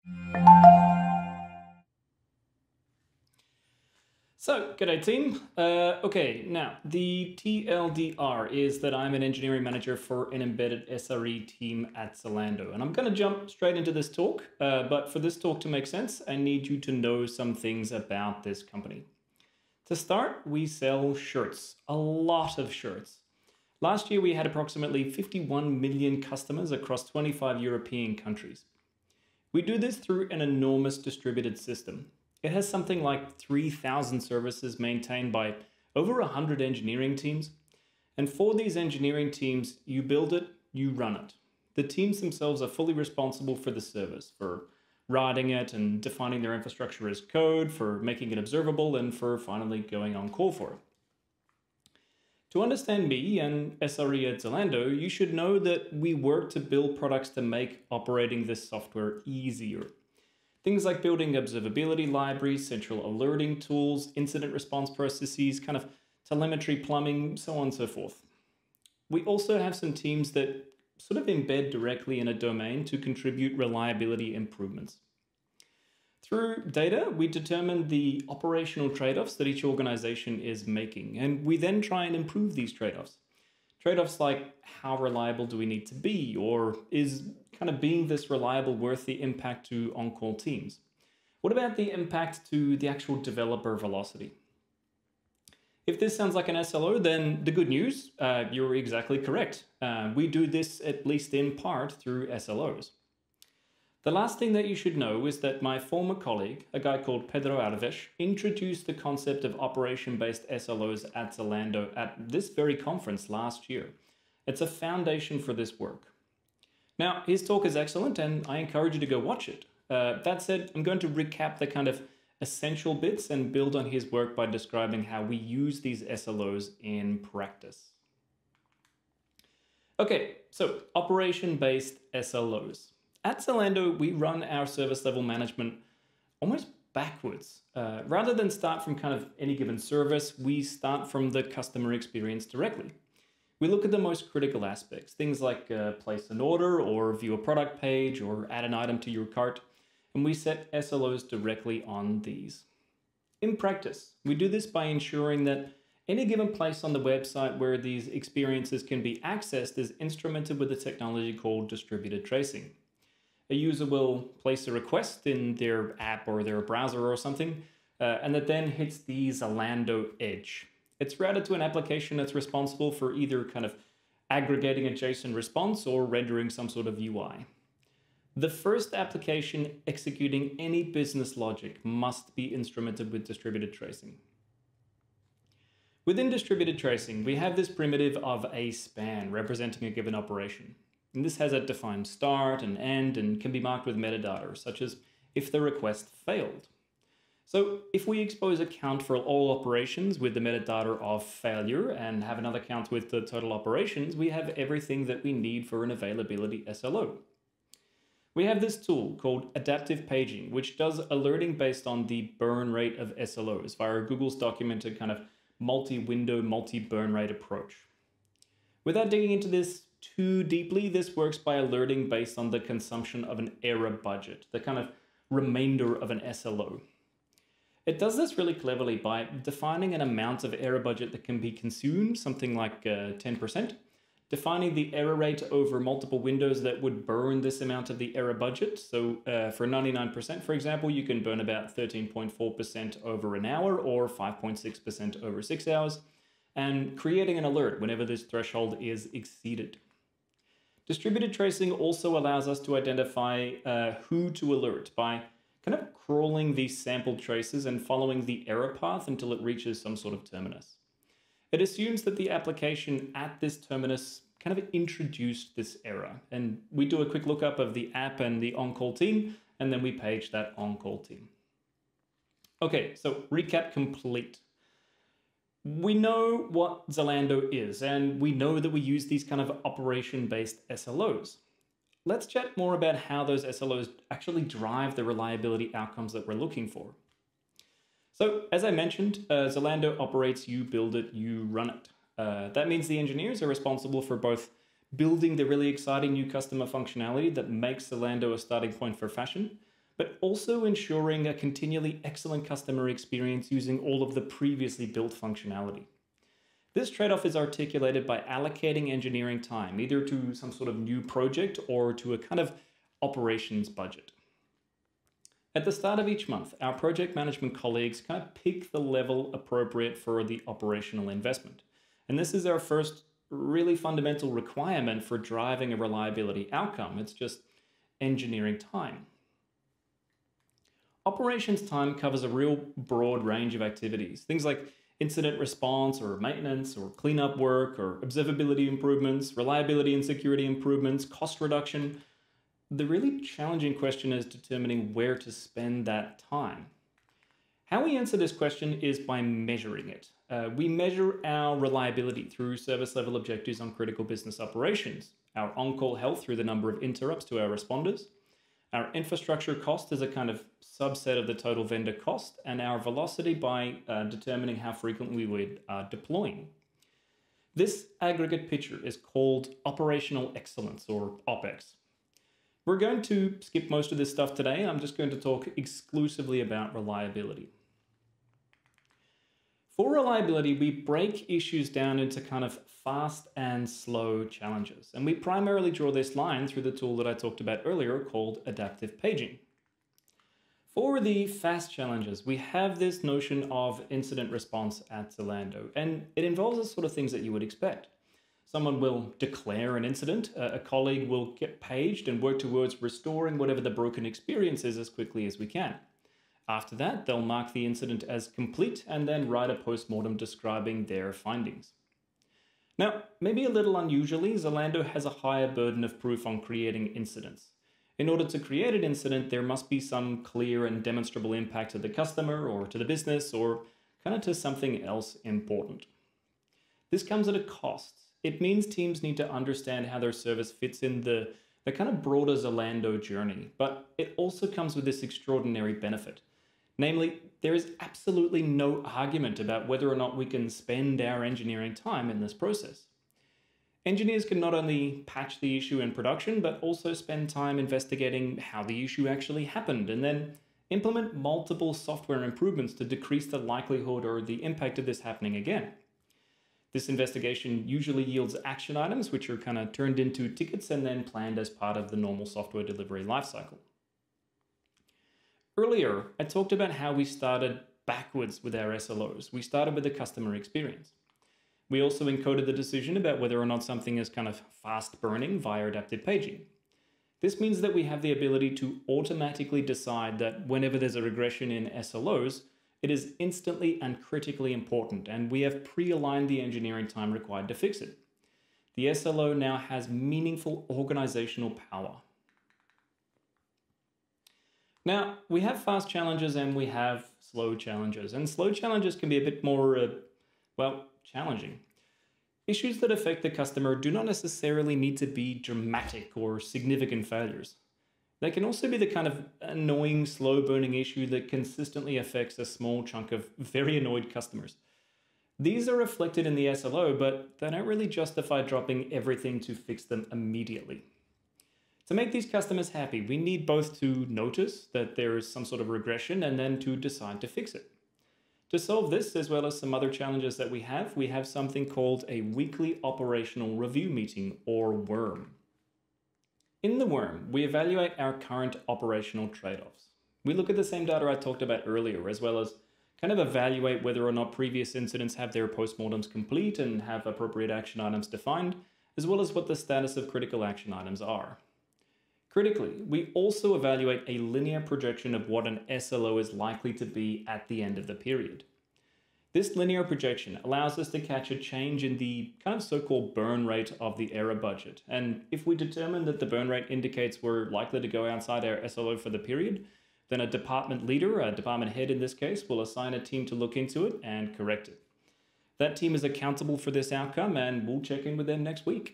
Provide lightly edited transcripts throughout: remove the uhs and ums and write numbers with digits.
So, g'day team. Okay, now the TLDR is that I'm an engineering manager for an embedded SRE team at Zalando. And I'm going to jump straight into this talk. But for this talk to make sense, I need you to know some things about this company. To start, we sell shirts, a lot of shirts. Last year, we had approximately 51 million customers across 25 European countries. We do this through an enormous distributed system. It has something like 3,000 services maintained by over 100 engineering teams. And for these engineering teams, you build it, you run it. The teams themselves are fully responsible for the service, for writing it and defining their infrastructure as code, for making it observable, and for finally going on call for it. To understand me and SRE at Zalando, you should know that we work to build products to make operating this software easier. Things like building observability libraries, central alerting tools, incident response processes, kind of telemetry plumbing, so on and so forth. We also have some teams that sort of embed directly in a domain to contribute reliability improvements. Through data, we determine the operational trade-offs that each organization is making, and we then try and improve these trade-offs. Trade-offs like how reliable do we need to be, or is kind of being this reliable worth the impact to on-call teams? What about the impact to the actual developer velocity? If this sounds like an SLO, then the good news, you're exactly correct. We do this at least in part through SLOs. The last thing that you should know is that my former colleague, a guy called Pedro Alves, introduced the concept of operation-based SLOs at Zalando at this very conference last year. It's a foundation for this work. Now, his talk is excellent and I encourage you to go watch it. That said, I'm going to recap the kind of essential bits and build on his work by describing how we use these SLOs in practice. Okay, so operation-based SLOs. At Zalando, we run our service level management almost backwards. Rather than start from kind of any given service, we start from the customer experience directly. We look at the most critical aspects, things like place an order or view a product page or add an item to your cart, and we set SLOs directly on these. In practice, we do this by ensuring that any given place on the website where these experiences can be accessed is instrumented with a technology called distributed tracing. A user will place a request in their app or their browser or something, and that then hits the Zalando edge. It's routed to an application that's responsible for either kind of aggregating a JSON response or rendering some sort of UI. The first application executing any business logic must be instrumented with distributed tracing. Within distributed tracing, we have this primitive of a span representing a given operation. And this has a defined start and end and can be marked with metadata, such as if the request failed. So if we expose a count for all operations with the metadata of failure and have another count with the total operations, we have everything that we need for an availability SLO. We have this tool called adaptive paging, which does alerting based on the burn rate of SLOs via Google's documented kind of multi-window, multi-burn rate approach. Without digging into this too deeply, this works by alerting based on the consumption of an error budget, the kind of remainder of an SLO. It does this really cleverly by defining an amount of error budget that can be consumed, something like 10%, defining the error rate over multiple windows that would burn this amount of the error budget. So for 99%, for example, you can burn about 13.4% over an hour or 5.6% over 6 hours, and creating an alert whenever this threshold is exceeded. Distributed tracing also allows us to identify who to alert by kind of crawling these sampled traces and following the error path until it reaches some sort of terminus. It assumes that the application at this terminus kind of introduced this error, and we do a quick lookup of the app and the on-call team, and then we page that on-call team. Okay, so recap complete. We know what Zalando is, and we know that we use these kind of operation-based SLOs. Let's chat more about how those SLOs actually drive the reliability outcomes that we're looking for. So, as I mentioned, Zalando operates you build it, you run it. That means the engineers are responsible for both building the really exciting new customer functionality that makes Zalando a starting point for fashion, but also ensuring a continually excellent customer experience using all of the previously built functionality. This trade-off is articulated by allocating engineering time, either to some sort of new project or to a kind of operations budget. At the start of each month, our project management colleagues kind of pick the level appropriate for the operational investment. And this is our first really fundamental requirement for driving a reliability outcome. It's just engineering time. Operations time covers a real broad range of activities, things like incident response or maintenance or cleanup work or observability improvements, reliability and security improvements, cost reduction. The really challenging question is determining where to spend that time. How we answer this question is by measuring it. We measure our reliability through service level objectives on critical business operations, our on-call health through the number of interrupts to our responders, our infrastructure cost is a kind of subset of the total vendor cost, and our velocity by determining how frequently we are deploying. This aggregate picture is called operational excellence, or OpEx. We're going to skip most of this stuff today. I'm just going to talk exclusively about reliability. For reliability, we break issues down into kind of fast and slow challenges. And we primarily draw this line through the tool that I talked about earlier called adaptive paging. For the fast challenges, we have this notion of incident response at Zalando, and it involves the sort of things that you would expect. Someone will declare an incident, a colleague will get paged and work towards restoring whatever the broken experience is as quickly as we can. After that, they'll mark the incident as complete and then write a postmortem describing their findings. Now, maybe a little unusually, Zalando has a higher burden of proof on creating incidents. In order to create an incident, there must be some clear and demonstrable impact to the customer or to the business or kind of to something else important. This comes at a cost. It means teams need to understand how their service fits in the kind of broader Zalando journey, but it also comes with this extraordinary benefit. Namely, there is absolutely no argument about whether or not we can spend our engineering time in this process. Engineers can not only patch the issue in production, but also spend time investigating how the issue actually happened, and then implement multiple software improvements to decrease the likelihood or the impact of this happening again. This investigation usually yields action items, which are kind of turned into tickets and then planned as part of the normal software delivery lifecycle. Earlier, I talked about how we started backwards with our SLOs. We started with the customer experience. We also encoded the decision about whether or not something is kind of fast burning via adaptive paging. This means that we have the ability to automatically decide that whenever there's a regression in SLOs, it is instantly and critically important, and we have pre-aligned the engineering time required to fix it. The SLO now has meaningful organizational power. Now, we have fast challenges and we have slow challenges, and slow challenges can be a bit more, challenging. Issues that affect the customer do not necessarily need to be dramatic or significant failures. They can also be the kind of annoying, slow-burning issue that consistently affects a small chunk of very annoyed customers. These are reflected in the SLO, but they don't really justify dropping everything to fix them immediately. To make these customers happy, we need both to notice that there is some sort of regression and then to decide to fix it. To solve this, as well as some other challenges that we have something called a weekly operational review meeting, or WORM. In the WORM, we evaluate our current operational trade-offs. We look at the same data I talked about earlier, as well as kind of evaluate whether or not previous incidents have their postmortems complete and have appropriate action items defined, as well as what the status of critical action items are. Critically, we also evaluate a linear projection of what an SLO is likely to be at the end of the period. This linear projection allows us to catch a change in the kind of so-called burn rate of the error budget. And if we determine that the burn rate indicates we're likely to go outside our SLO for the period, then a department leader, a department head in this case, will assign a team to look into it and correct it. That team is accountable for this outcome, and we'll check in with them next week.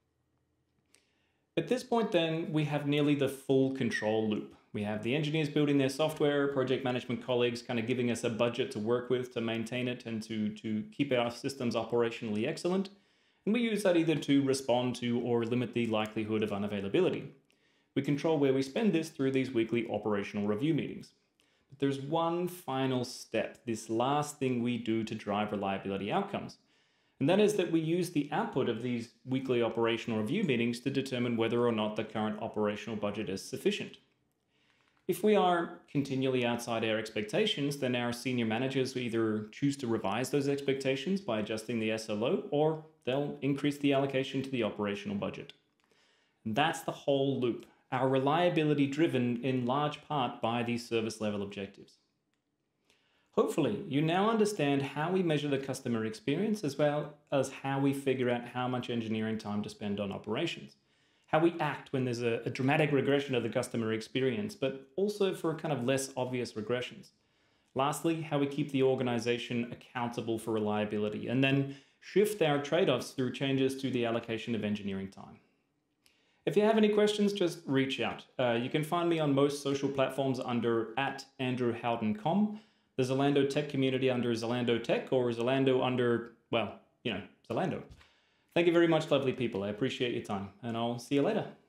At this point then, we have nearly the full control loop. We have the engineers building their software, project management colleagues kind of giving us a budget to work with to maintain it and to keep our systems operationally excellent. And we use that either to respond to or limit the likelihood of unavailability. We control where we spend this through these weekly operational review meetings. But there's one final step, this last thing we do to drive reliability outcomes. And that is that we use the output of these weekly operational review meetings to determine whether or not the current operational budget is sufficient. If we are continually outside our expectations, then our senior managers either choose to revise those expectations by adjusting the SLO, or they'll increase the allocation to the operational budget. And that's the whole loop, our reliability driven in large part by these service level objectives. Hopefully, you now understand how we measure the customer experience as well as how we figure out how much engineering time to spend on operations. How we act when there's a dramatic regression of the customer experience, but also for kind of less obvious regressions. Lastly, how we keep the organization accountable for reliability, and then shift our trade-offs through changes to the allocation of engineering time. If you have any questions, just reach out. You can find me on most social platforms under @AndrewHowden.com. The Zalando tech community under Zalando Tech, or Zalando under, well, Zalando. Thank you very much, lovely people. I appreciate your time, and I'll see you later.